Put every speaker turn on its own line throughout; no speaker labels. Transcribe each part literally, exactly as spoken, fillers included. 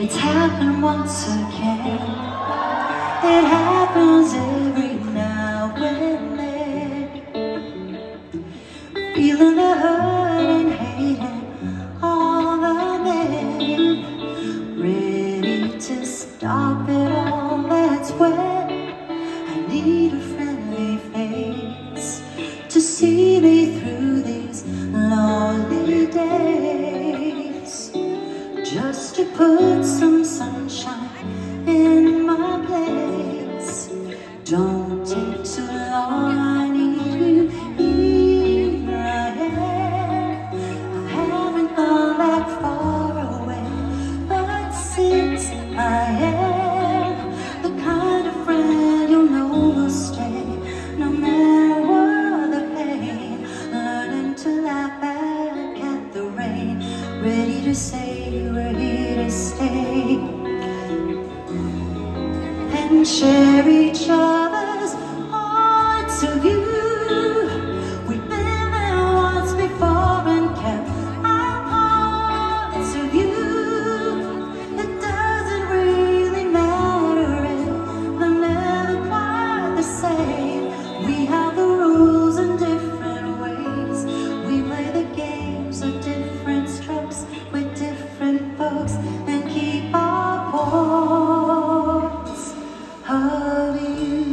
It's happened once again. It happens every now and then. Feeling the hurt and hating all the men. Ready to stop it all, that's when I need a friendly face to see me through these lonely days. Just to put some sunshine in my place. Don't take too long, I need you. Here I am. I haven't gone that far away, but since I am the kind of friend you know will stay, no matter what the pain, learning to laugh back at the rain, ready to say we're here to stay and share each other's points of view. We've been there once before and kept our points of view. It doesn't really matter if they're never quite the same. We have the rules in different ways. We play the games of different strokes with different folks and keep our points of view.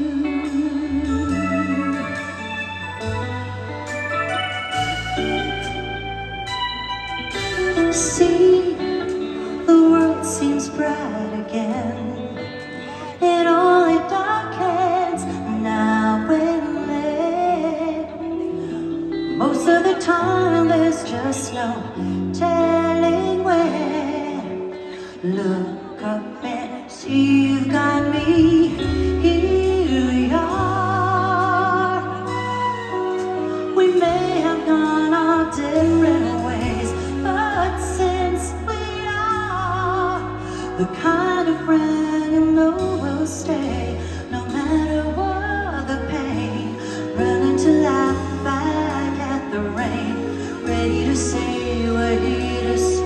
See, the world seems bright again. It only darkens now and then. Most of the time there's just no telling when. Look up and see you've got me. Here we are. We may have gone our different ways, but since we are the kind of friend you know will stay, no matter what the pain, running to laugh back at the rain, ready to say we're here to stay.